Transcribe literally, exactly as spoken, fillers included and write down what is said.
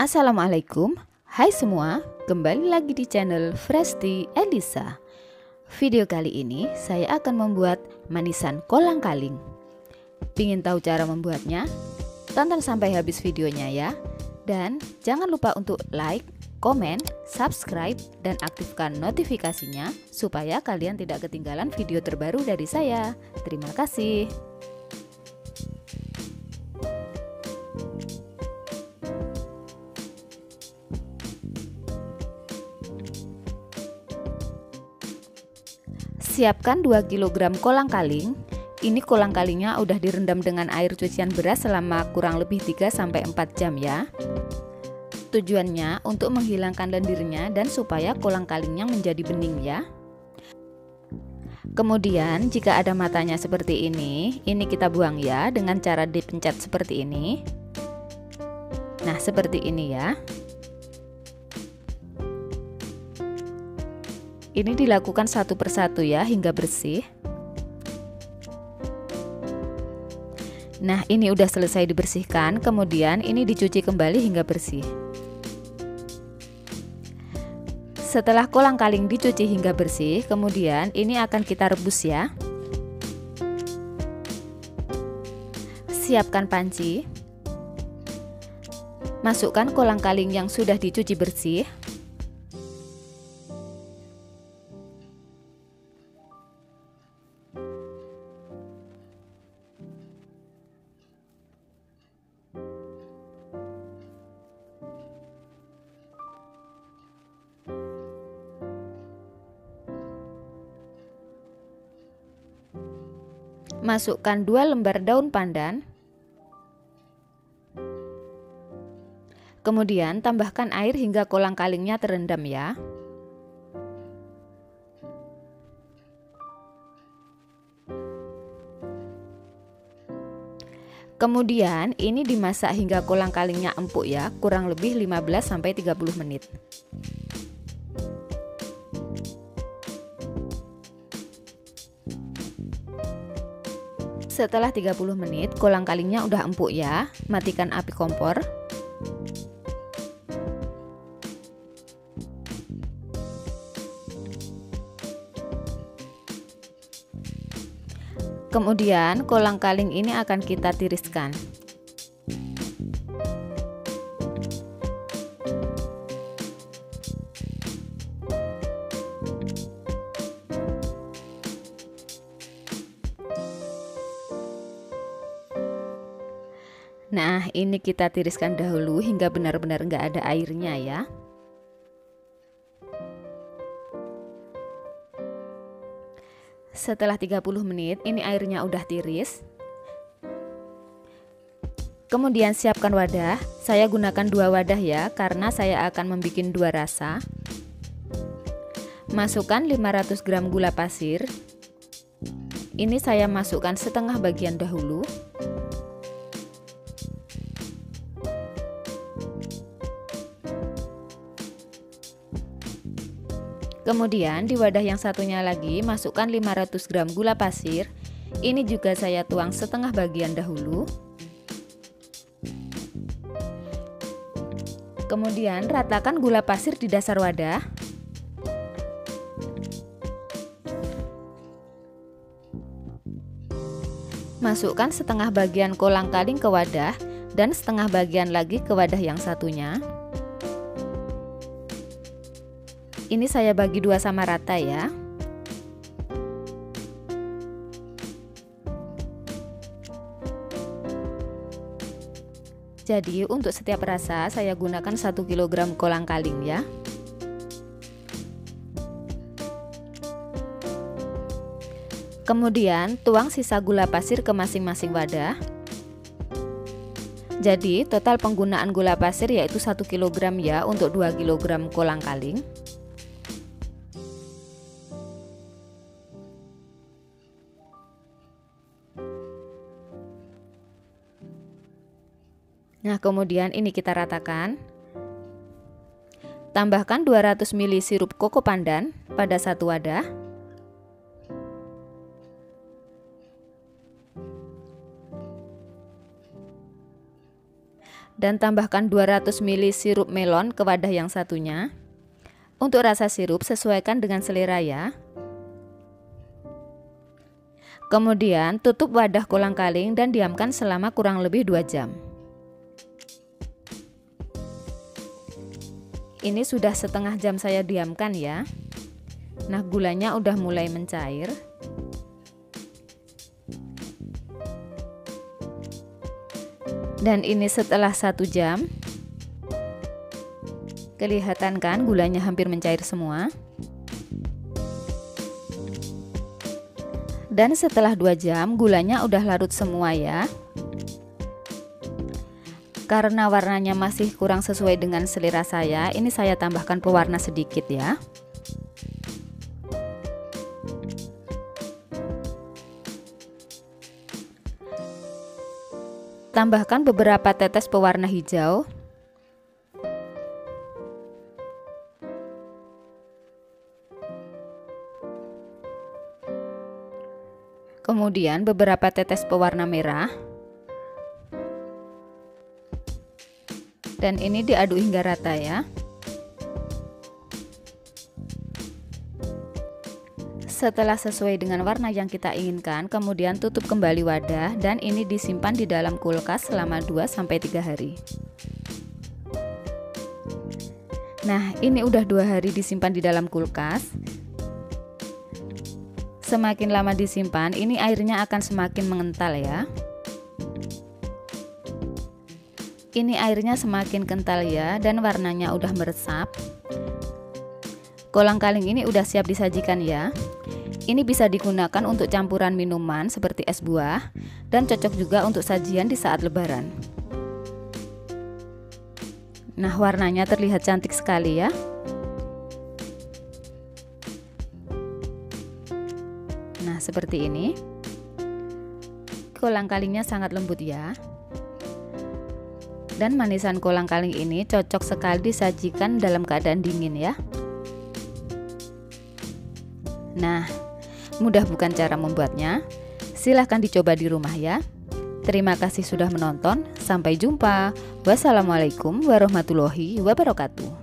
Assalamualaikum, hai semua, kembali lagi di channel Fresti Elisa. Video kali ini saya akan membuat manisan kolang-kaling. Pingin tahu cara membuatnya? Tonton sampai habis videonya ya. Dan jangan lupa untuk like, komen, subscribe, dan aktifkan notifikasinya supaya kalian tidak ketinggalan video terbaru dari saya. Terima kasih. Siapkan dua kilogram kolang-kaling. Ini kolang-kalingnya udah direndam dengan air cucian beras selama kurang lebih tiga sampai empat jam ya. Tujuannya untuk menghilangkan lendirnya dan supaya kolang-kalingnya menjadi bening ya. Kemudian jika ada matanya seperti ini, ini kita buang ya dengan cara dipencet seperti ini. Nah, seperti ini ya. Ini dilakukan satu persatu ya hingga bersih. Nah, ini udah selesai dibersihkan, kemudian ini dicuci kembali hingga bersih. Setelah kolang-kaling dicuci hingga bersih, kemudian ini akan kita rebus ya. Siapkan panci. Masukkan kolang-kaling yang sudah dicuci bersih. Masukkan dua lembar daun pandan. Kemudian tambahkan air hingga kolang-kalingnya terendam ya. Kemudian ini dimasak hingga kolang-kalingnya empuk ya, kurang lebih lima belas sampai tiga puluh menit. Setelah tiga puluh menit, kolang-kalingnya udah empuk ya. Matikan api kompor. Kemudian kolang-kaling ini akan kita tiriskan. Nah, ini kita tiriskan dahulu hingga benar-benar nggak ada airnya ya. Setelah tiga puluh menit, ini airnya udah tiris. Kemudian siapkan wadah. Saya gunakan dua wadah ya, karena saya akan membuat dua rasa. Masukkan lima ratus gram gula pasir. Ini saya masukkan setengah bagian dahulu. Kemudian di wadah yang satunya lagi masukkan lima ratus gram gula pasir. Ini juga saya tuang setengah bagian dahulu. Kemudian ratakan gula pasir di dasar wadah. Masukkan setengah bagian kolang-kaling ke wadah dan setengah bagian lagi ke wadah yang satunya. Ini saya bagi dua sama rata ya. Jadi untuk setiap rasa saya gunakan satu kilogram kolang-kaling ya. Kemudian tuang sisa gula pasir ke masing-masing wadah. Jadi total penggunaan gula pasir yaitu satu kilogram ya untuk dua kilogram kolang-kaling. Nah, kemudian ini kita ratakan. Tambahkan dua ratus mililiter sirup koko pandan pada satu wadah. dan tambahkan dua ratus mililiter sirup melon ke wadah yang satunya. Untuk rasa sirup sesuaikan dengan selera ya. Kemudian tutup wadah kolang-kaling dan diamkan selama kurang lebih dua jam. Ini sudah setengah jam saya diamkan ya. Nah, gulanya udah mulai mencair. Dan ini setelah satu jam. Kelihatan kan gulanya hampir mencair semua. Dan setelah dua jam gulanya udah larut semua ya. Karena warnanya masih kurang sesuai dengan selera saya, ini saya tambahkan pewarna sedikit ya. Tambahkan beberapa tetes pewarna hijau. Kemudian beberapa tetes pewarna merah. Dan ini diaduk hingga rata ya. Setelah sesuai dengan warna yang kita inginkan, kemudian tutup kembali wadah dan ini disimpan di dalam kulkas selama dua sampai tiga hari. Nah, ini udah dua hari disimpan di dalam kulkas. Semakin lama disimpan, ini airnya akan semakin mengental ya. Ini airnya semakin kental ya, dan warnanya udah meresap. Kolang-kaling ini udah siap disajikan ya. Ini bisa digunakan untuk campuran minuman seperti es buah, dan cocok juga untuk sajian di saat lebaran. Nah, warnanya terlihat cantik sekali ya. Nah, seperti ini. Kolang-kalingnya sangat lembut ya. Dan manisan kolang-kaling ini cocok sekali disajikan dalam keadaan dingin ya. Nah, mudah bukan cara membuatnya? Silahkan dicoba di rumah ya. Terima kasih sudah menonton. Sampai jumpa. Wassalamualaikum warahmatullahi wabarakatuh.